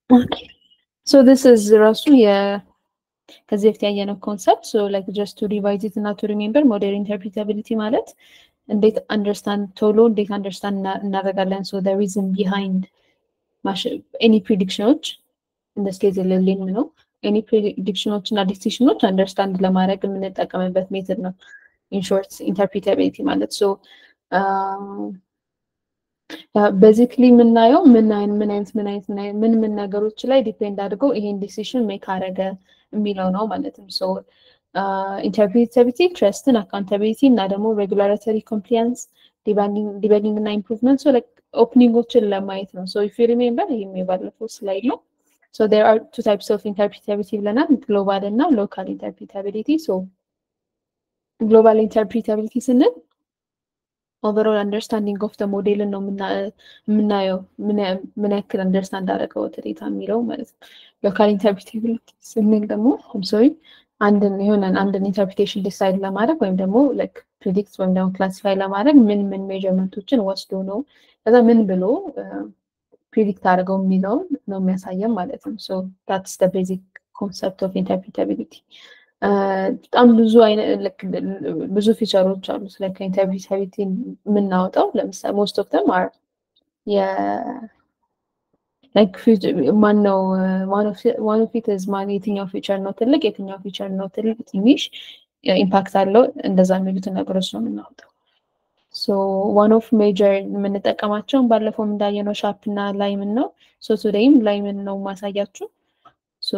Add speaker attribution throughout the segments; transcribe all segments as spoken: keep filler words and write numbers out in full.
Speaker 1: Okay. So this is Rasu, yeah. ከዚህ በፊት ያየነው ኮንሰፕት so like just to revise it እና to remember model interpretability ማለት እንዴት understand ቶሎ እንዴት understand እናደርጋለን so the reason behind any predictions in this case ለሌም ነው any predictions እና decisions understand ለማድረግ የምንጠቀምበት ሜተድ ነው in short interpretability ማለት so uh, basically የምናየው ምን አይነት ምን አይነት ምን አይነት ምን ምን ነገሮች ላይ ዲፔንድ አድርገው ይሄን ዲሲሽን ሜክ አረገ የሚለው ነው ማለትም ሶ ኢንተርፕሬታቢሊቲ ትረስትን አካውንታቢሊቲ እና ደግሞ ሬጉላቶሪ ኮምፕላያንስ ዲባንዲንግ ዲባንዲንግ እና ኢምፕሩቭመንት ሶ ላይክ ኦፕኒንጎችን ለማየት ነው ሶ ኢፍ ዩ ሪሜምበር ይሄ የሚባለው ስላይድ ነው so there are two types of interpretability ብለናል ግሎባል እና ሎካል ኢንተርፕሬታቢሊቲ so global interpretability ስንል overall understanding of the model ነው ምናየው ምን ያክል understand አደረገው ተዴታ የሚለው ማለት ነው local interpretability ስንል ደግሞ I'm sorry አንድን የሆነን አንድን ኢንተርፕሪቴሽን ዲሳይድ ለማድረግ ወይም ደግሞ like predict ወይም ደግሞ classify ለማድረግ ምን ምን ሜዠርመንቶችን ወስዶ ነው ከዛ ምን ብሎ predict አድርገው የሚለው ነው የሚያሳየው ማለት ነው so that's the basic concept of interpretability በጣም ብዙ አይነት ብዙ ፊቸሮች አሉ ስለ ኢንተርፕሬታቢሊቲ የምናወጣው ለምሳሌ most of them are yeah like one no one of one of it is man የትኛው ፊቸር ነው ትልቅ የትኛው ፊቸር ነው ትልቅ ትንሽ ኢምፓክት አለው እንደዛ የሚሉት ነገሮች ነው የምናወጣው so one of major የምንጠቀማቸው ባለፈው እንዳየነው ሻርፕ እና ላይምን ነው so todayም ላይምን ነው ማሳያችሁ so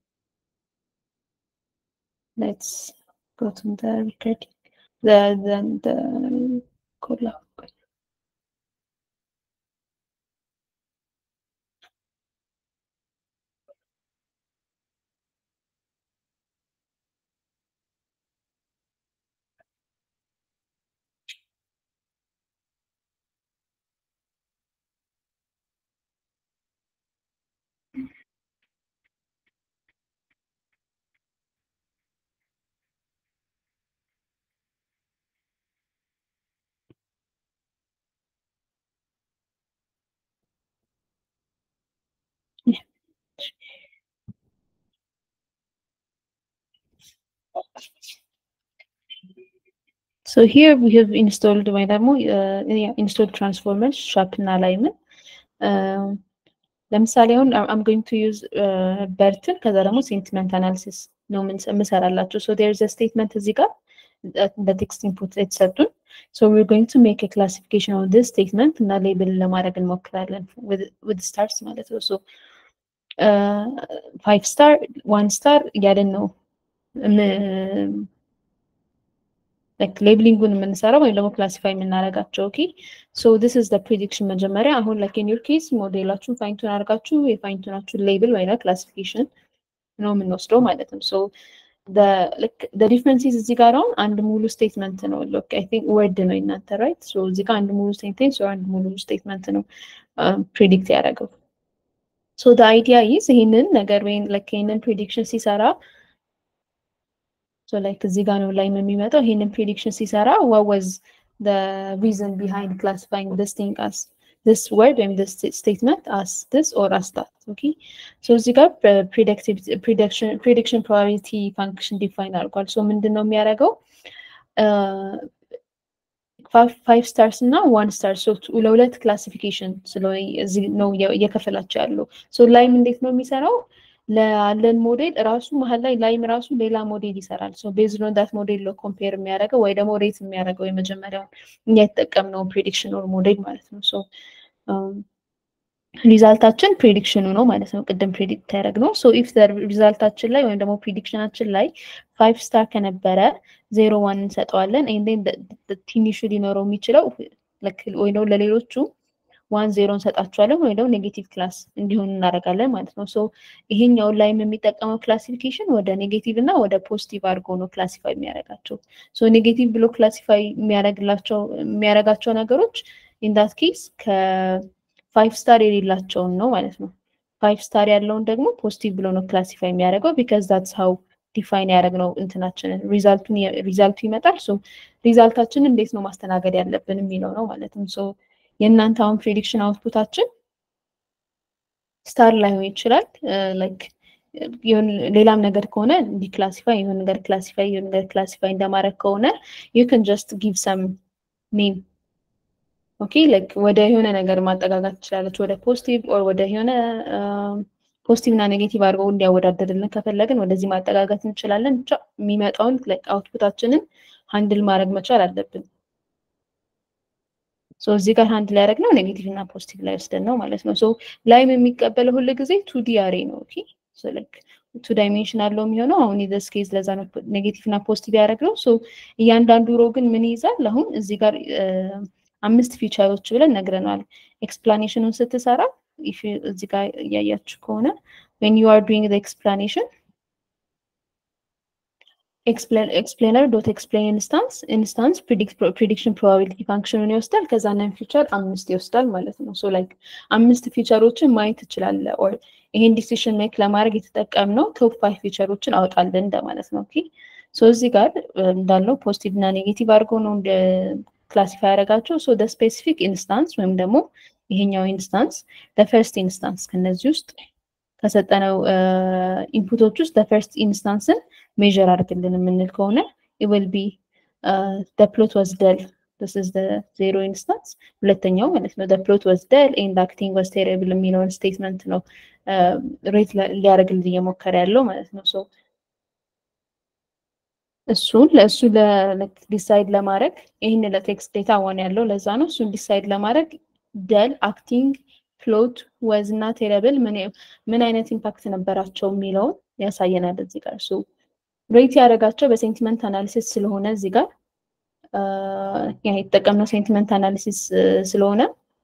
Speaker 1: let's go to the recording the the, the collab yeah. So here we have installed by demo uh, yeah, installed transformers sharp and alignment uh, ለምሳሌ አሁን I'm going to use uh, Burton ከዛ ደግሞ sentiment analysis ነው የምሰራላችሁ so there is a statement እዚህ ጋር the text input የተሰጡን so we're going to make a classification of this statement እና ሌብል ለማድረግ እንሞክራለን with with stars ማለት ነው so uh, five star one star ያለን ነው like labeling gun የምንሰራው ወይ ደግሞ classify የምናደርጋቸው okay so this is the prediction መጀመሪያ አሁን like in your case ሞዴላችሁን ፋይን ቱን አድርጋችሁ የፋይን ቱናችሁ ሌብል ወይ ነው classification ነው የምንወስደው ማለት ነው so the like the differences እዚህ ጋር አሁን አንድ ሙሉ statement ነው look I think word ነው እናንተ right so እዚህ ጋር አንድ ሙሉ sentence or አንድ ሙሉ statement ነው predict ያደርገው so the idea is ይሄንን ነገር ወይ like ይሄንን prediction ሲሰራ so like እዚህ ጋር ነው ላይ የሚመጣው ይሄንን prediction ሲሰራ what was the reason behind classifying this thing as this word and this statement as this or as that okay so እዚህ ጋር predictive prediction prediction probability function define አድርጓል so ምንድነው የሚያደርገው five stars እና one star so ለሁለት classification ስለሆነ እዚህ ነው የከፈላቸው ያለው so ላይም እንዴት ነው የሚሰራው ለአለን ሞዴል ራሱ መሃል ላይ ላይም ራሱ ሌላ ሞዴል ይሰራል so based on that model ነው compare የሚያደርገው ወይ ደግሞ ሬት የሚያደርገው የመጀመሪያው እኛ የተጠቀምነው prediction or model ማለት ነው so ሪዛልታችን prediction ነው ማለት ነው ቅድም predict ያደረግነው so if the ሪዛልታችን ላይ ወይ ደግሞ predictionአችን ላይ five star ከነበረ zero one እንሰጠዋለን and then the ትንሹ ሊኖረው የሚችለው like ወይ ነው ለሌሎቹ one zero እንሰጣቸዋለን ወይ ደግሞ ኔጌቲቭ ክላስ እንዲሆን እናደርጋለን ማለት ነው so ይሄኛው ላይ የሚጠቀመው ክላሲፊኬሽን ወደ ኔጌቲቭ እና ወደ ፖዚቲቭ አድርጎ ነው ክላሲፋይ የሚያደርጋቸው so ኔጌቲቭ ብሎ ክላሲፋይ የሚያደርግላቸው የሚያደርጋቸው ነገሮች in that case ከ five star የሌላቸው ነው ማለት ነው five star ያለውን ደግሞ ፖዚቲቭ ብሎ ነው ክላሲፋይ የሚያደርገው because that's how define ያደርግነው እንትናችንን ሪዛልቱን ሪዛልቱ ይመጣል so ሪዛልታችንን እንዴት ነው ማስተናገድ ያለብን የሚለው ነው ማለት ነው so የእናንተ አሁን prediction outputአችን ስታር ላይሆን ይችላል ላይክ የሆነ ሌላም ነገር ከሆነ ዲክላሲፋይ የሆነ ነገር ክላሲፋይ የሆነ ነገር ክላሲፋይ እንደማድረግ ከሆነ you can just give some name ኦኬ ላይክ ወደ የሆነ ነገር ማጠጋጋት ትችላለች ወደ ፖዚቲቭ ኦር ወደ የሆነ ፖዚቲቭ እና ኔጌቲቭ አድርገው እንዲያወዳደርልን ከፈለግን ወደዚህ ማጠጋጋት እንችላለን ብቻ የሚመጣውን ላይክ አውትፑታችንን ሃንድል ማድረግ መቻል አለብን ሶ እዚህ ጋር ሃንድል ያደረግነው ኔጌቲቭ እና ፖዚቲቭ ላይ ወስደን ነው ማለት ነው ሶ ላይም የሚቀበለው ሁሉ ጊዜ two D አሬ ነው ኦኬ ሶ ላይክ two dimensional ነው የሚሆነው አሁን in this case ለዛ ነው ኔጌቲቭ እና ፖዚቲቭ ያደረግነው ሶ እያንዳንዱ ሮ ግን ምን ይይዛል አሁን እዚህ ጋር አምስት ፊቸሮች ብለን ነግረናል ኤክስፕላኔሽኑን ስትሰራ if እዚህ ጋር ያያችሁ ከሆነ when you are doing the explanation explain explainer dot explain instance instance predict prediction probability function ነው ይወስዳል ከዛ ነን ፊቸር አምስት ይወስዳል ማለት ነው ሶ ላይክ አምስት ፊቸሮችን ማየት ይችላል ኦር ይሄን ዲሲሽን ሜክ ለማድረግ የተጠቀምነው ቶፕ ፋይቭ ፊቸሮችን አውጣለን እንደማለት ነው ኦኬ ሶ እዚህ ጋር እንዳልነው ፖዚቲቭ እና ኔጌቲቭ አድርጎ ነው ክላሲፋይ ያደርጋቸው ሶ the specific instance ወይም ደግሞ ይሄኛው ኢንስታንስ the first instance ከነዚህ ውስጥ ከሰጠነው ኢንፑቶች ውስጥ the first instance measure አድርግልን የምንል ከሆነ it will be uh, the plot was dull this is the zero instance ሁለተኛው ማለት ነው the plot was dull and acting was terrible የሚለውን ስቴትመንት ነው ሬት ሊያደርግልን እየሞከረ ያለው ማለት ነው ሶ እሱን ለእሱ ለዲሳይድ ለማድረግ ይሄን ለቴክስት ዴታ ዋን ያለው ለዛ ነው እሱን ዲሳይድ ለማድረግ dull acting plot was not terrible ምን ምን አይነት ኢምፓክት ነበራቸው የሚለው ያሳየናል እዚህ ጋር ሶ ሬት ያደረጋቸው በሴንቲመንት አናሊሲስ ስለሆነ እዚህ ጋር ያ የተጠቀምነው ሴንቲመንት አናሊሲስ ስለሆነ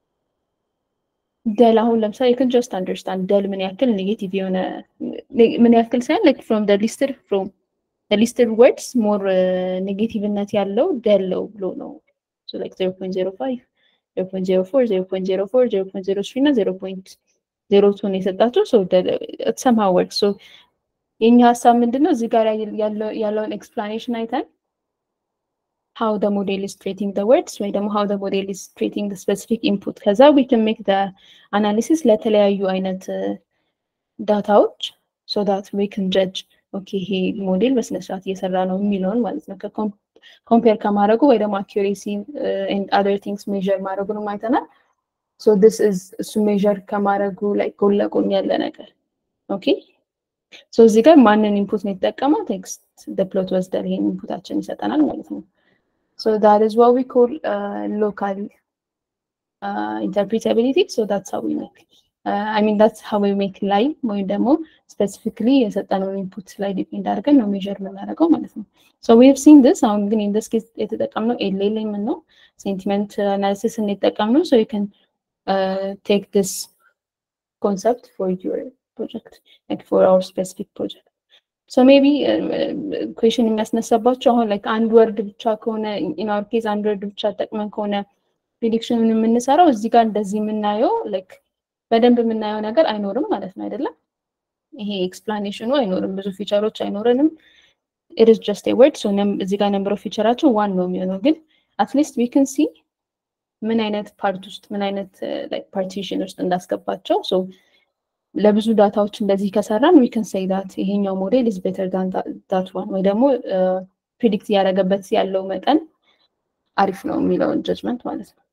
Speaker 1: dull አሁን ለምሳሌ you can just understand dull ምን ያክል ኔጌቲቭ የሆነ ምን ያክል ሳይሆን like from the listed from the listed words more ኔጌቲቭነት ያለው dull ብሎ ነው so like zero point zero five zero point zero four zero point zero four zero point zero three እና zero point zero two ነው የሰጣቸው so it somehow works so የኛ ሐሳብ ምንድነው እዚህ ጋር ያለው ያለውን ኤክስፕላኔሽን አይተን how the model is treating the words ወይ ደግሞ how the model is treating the specific input ከዛ we can make the analysis ለተለያዩ አይነት ዳታዎች so that we can judge okay ይሄ ሞዴል በስነ ስርዓት እየሰራ ነው የሚለውን ማለት ነው ከኮምፔር ከማድረጉ ወይ ደግሞ accuracy and other things measure ማድረጉን አይተናል so this is እሱ measure ከማድረጉ ላይ ጎን ለጎን ያለ ነገር okay so እዚህ ጋር ማንን ኢንፑት ነው የተጠቀመው ቴክስት the plot was dull ይሄን ኢንፑታችን ይሰጠናል ማለት ነው so that is what we call uh, local uh, interpretability so that's how we make uh, I mean that's how we make live ወይ ደግሞ specifically የሰጠነው ኢንፑት ላይ ዲፔንድ አድርገን ነው ሜዠር የምናደርገው ማለት ነው so we have seen this አሁን ግን in this case የተጠቀምነው ኤል ኤል ኤም ነው sentiment analysis ነው የተጠቀምነው so you can uh, take this concept for your project like for our specific project so maybe uh, question የሚያስነሳባቸው አሁን like አንድ ወርድ ብቻ ከሆነ in our case አንድ ወርድ ብቻ ተጠቅመን ከሆነ prediction የምንሰራው እዚህ ጋር እንደዚህ የምናየው like በደንብ የምናየው ነገር አይኖርም ማለት ነው አይደለም ይሄ ኤክስፕላኔሽኑ አይኖርም ብዙ ፊቸሮች አይኖርንም it is just a word so እዚህ ጋር number of ፊቸራቸው one ነው የሚሆነው ግን at least we can see ምን አይነት ፓርት ውስጥ ምን አይነት like partition ውስጥ እንዳስገባቸው so ለብዙ ዳታዎች እንደዚህ ከሰራን we can say that ይሄኛው ሞዴል is better than that, that one ወይ ደግሞ ፕሪዲክት ያደረገበት ያለው መጠን አሪፍ ነው የሚለውን ጀጅመንት ማለት ነው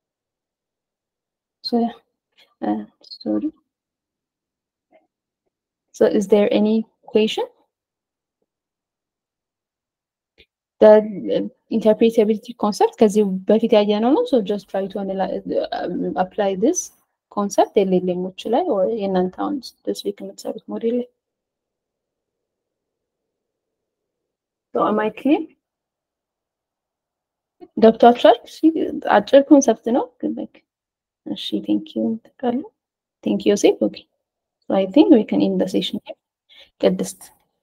Speaker 1: so yeah uh, sorry so is there any question the uh, interpretability concept ከዚህ በፊት ያየነው ነው so just try to analyze, uh, apply this concept ኤልኤልኤሞች ላይ or የናንተ አሁን this week የምትሰሩት ሞዴል ላይ so am I clear ገብቷችኋል አጭር ኮንሰፕት ነው ግን like እሺ thank you ተካለ thank you ዮሴፍ okay so I think we can end the session here ቅድስት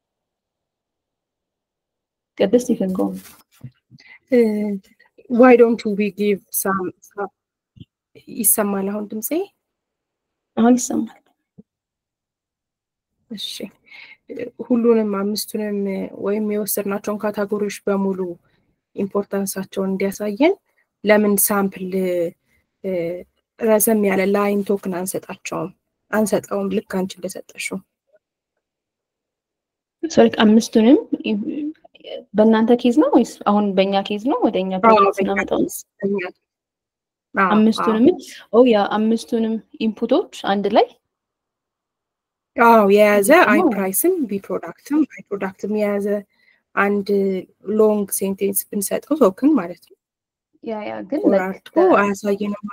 Speaker 1: ቅድስት you can go
Speaker 2: uh, why don't we give some, some ይሰማል አሁን ድምጼ
Speaker 1: አሁን ይሰማል
Speaker 2: እሺ ሁሉንም አምስቱንም ወይም የወሰድናቸውን ካታጎሪዎች በሙሉ ኢምፖርታንሳቸውን እንዲያሳየን ለምን ሳምፕል ረዘም ያለ ላይን ቶክን አንሰጣቸውም አንሰጠውም ልክ አንቺ እንደሰጠሽው።
Speaker 1: ሶሪ አምስቱንም በእናንተ ኬዝ ነው ወይስ አሁን በእኛ ኬዝ ነው? ወደኛ ፕሮጀክት ስናመጣው አምስቱንም ኦ ያ አምስቱንም ኢንፑቶች አንድ ላይ
Speaker 2: አዎ የያዘ አይ ፕራይስም ቢ ፕሮዳክትም አይ ፕሮዳክትም የያዘ አንድ ሎንግ ሴንቴንስ ብንሰጠው ቶክን ማለት ነው።
Speaker 1: ያ ያ ግን
Speaker 2: ቆራርጦ አያሳየንም።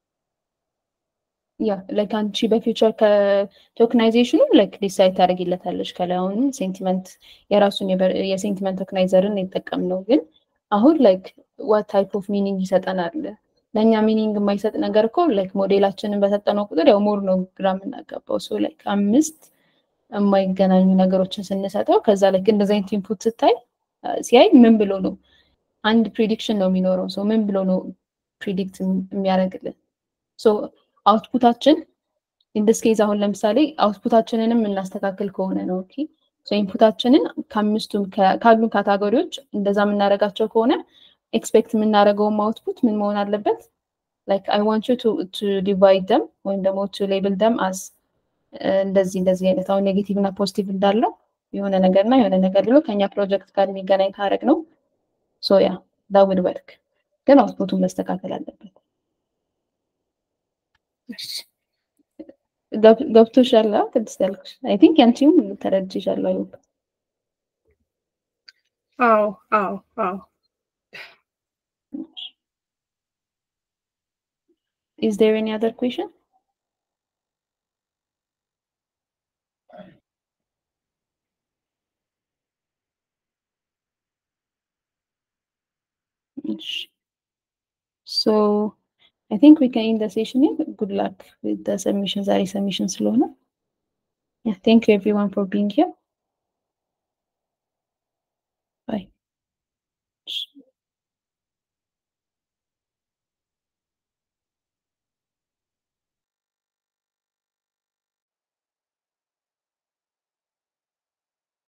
Speaker 1: ያ ላይክ አንቺ በፊውቸር ከቶክናይዜሽኑ ላይክ ዲሳይድ ታደርጊለታለሽ ከላይ አሁን ሴንቲመንት የራሱን የሴንቲመንት ቶክናይዘርን ይጠቀም ነው። ግን አሁን ላይክ ዋት ታይፕ ኦፍ ሚኒንግ ይሰጠናል? ለኛ ሚኒንግ የማይሰጥ ነገር እኮ ላይክ ሞዴላችንን በሰጠነው ቁጥር ያው ሞር ነው ግራም እናጋባው። ሶ ላይክ አምስት የማይገናኙ ነገሮችን ስንሰጠው ከዛ ላይክ እንደዛ አይነት ኢንፑት ስታይ ሲያይ ምን ብሎ ነው አንድ ፕሪዲክሽን ነው የሚኖረው። ሶ ምን ብሎ ነው ፕሪዲክት የሚያደርግልን? ሶ አውትፑታችን ኢን ዲስ ኬዝ አሁን ለምሳሌ አውትፑታችንንም እናስተካክል ከሆነ ነው ኦኬ። ሶ ኢንፑታችንን ከአምስቱም ካሉ ካታጎሪዎች እንደዛ የምናደርጋቸው ከሆነ ኤክስፔክት የምናደርገው አውትፑት ምን መሆን አለበት? ላይክ አይ ዋንት ዩ ቱ ቱ ዲቫይድ them ወይም ደግሞ ቱ ሌብል them as እንደዚህ እንደዚህ አይነት አሁን ኔጌቲቭ እና ፖዚቲቭ እንዳለው የሆነ ነገርና የሆነ ነገር ብሎ ከኛ ፕሮጀክት ጋር የሚገናኝ ካረግ ነው። ሶ ያ that would work። ግን አውትፑቱን መስተካከል አለበት። ገብቶሻል? ቅድስት ያልኩሽ አይ ቲንክ ያንቺም ተረድቼሻለሁ። አይሆን
Speaker 2: አዎ አዎ አዎ
Speaker 1: Is there any other question? So I think we can end the session here. Good luck with the submissions. Are submissions slow? Yeah, thank you everyone for being here.